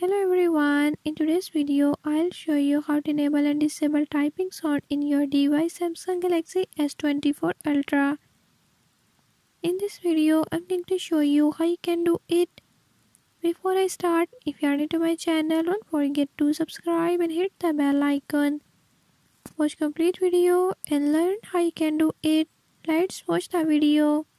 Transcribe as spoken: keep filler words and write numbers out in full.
Hello everyone, in today's video I'll show you how to enable and disable typing sound in your device Samsung Galaxy S twenty-four Ultra. In this video I'm going to show you how you can do it. Before I start, if you are new to my channel, don't forget to subscribe and hit the bell icon. Watch complete video and learn how you can do it. Let's watch the video.